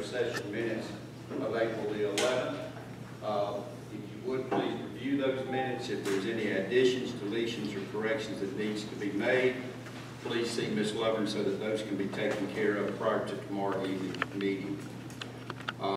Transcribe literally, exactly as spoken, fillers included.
regular session minutes of April the eleventh. Uh, if you would, please review those minutes. If there's any additions, deletions, or corrections that needs to be made, please see Miz Lovern so that those can be taken care of prior to tomorrow evening's meeting.